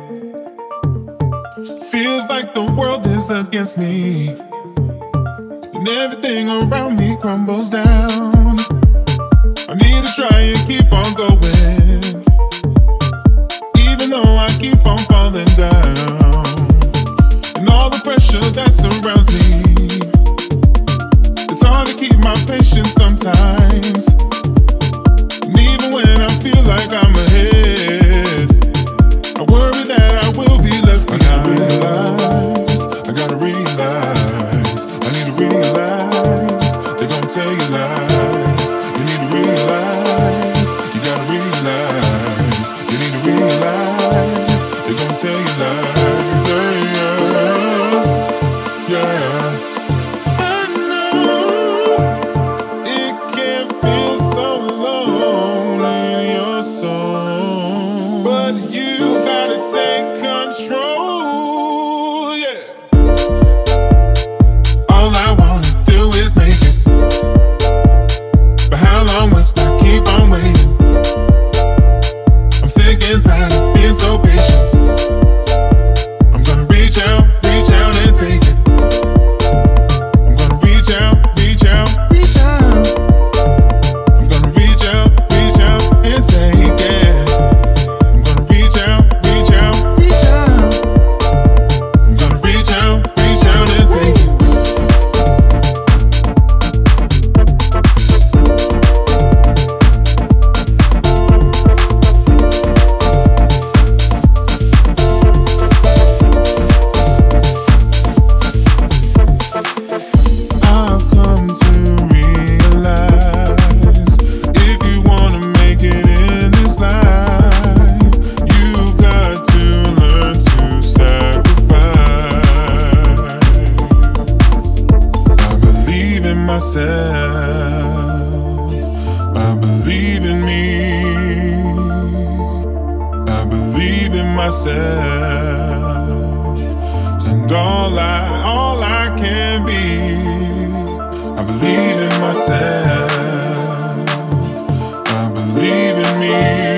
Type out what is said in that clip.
Feels like the world is against me, and everything around me crumbles down. I need to try and keep on going, even though I keep on falling down. And all the pressure that surrounds me, it's hard to keep my patience sometimes. And even when I feel like I'm ahead, I worry that I will be left behind. I gotta realize, I need to realize, they're gonna tell you lies. You need to realize, you gotta realize, you need to realize, they're gonna tell you lies. Yeah, yeah. I know it can feel so lonely in your soul, but you gotta take control, yeah. All I wanna do is make it, but how long must I keep on waiting? I'm sick and tired of being so patient. I'm gonna reach out and take it. I'm gonna reach out, reach out, reach out. I'm gonna reach out and take it. I'm gonna reach out, reach out, reach out. I'm gonna reach out and take it. I've come to realize, if you wanna make it in this life, you've got to learn to sacrifice. I believe in myself, I believe in me, I believe in myself, and all I can be. I believe in myself, I believe in me.